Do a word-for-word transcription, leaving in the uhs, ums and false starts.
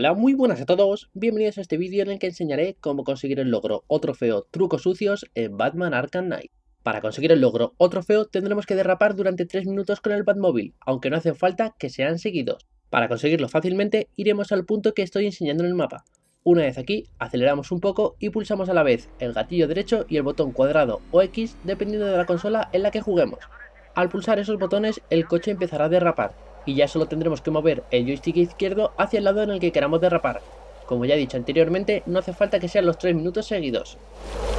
Hola, muy buenas a todos, bienvenidos a este vídeo en el que enseñaré cómo conseguir el logro o trofeo Trucos Sucios en Batman Arkham Knight. Para conseguir el logro o trofeo tendremos que derrapar durante tres minutos con el Batmóvil, aunque no hace falta que sean seguidos. Para conseguirlo fácilmente iremos al punto que estoy enseñando en el mapa. Una vez aquí, aceleramos un poco y pulsamos a la vez el gatillo derecho y el botón cuadrado o X dependiendo de la consola en la que juguemos. Al pulsar esos botones el coche empezará a derrapar y ya solo tendremos que mover el joystick izquierdo hacia el lado en el que queramos derrapar. Como ya he dicho anteriormente, no hace falta que sean los tres minutos seguidos.